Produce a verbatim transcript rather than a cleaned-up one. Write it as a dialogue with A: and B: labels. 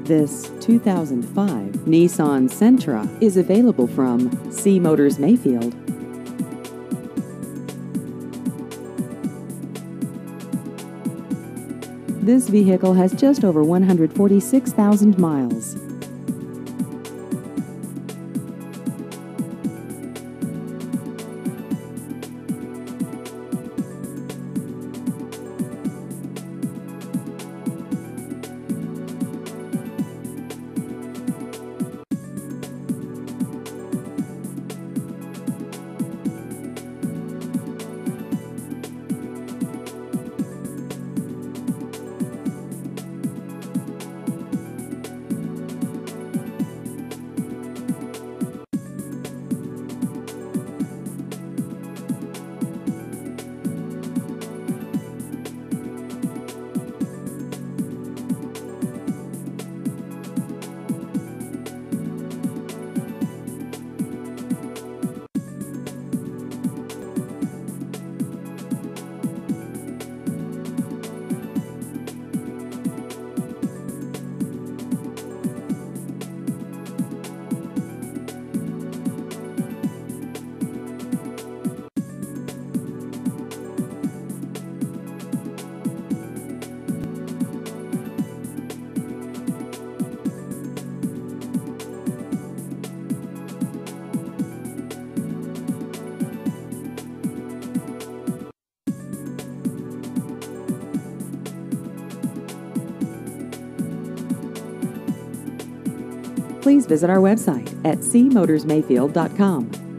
A: This two thousand five Nissan Sentra is available from C Motors Mayfield. This vehicle has just over one hundred forty-six thousand miles. Please visit our website at c motors mayfield dot com.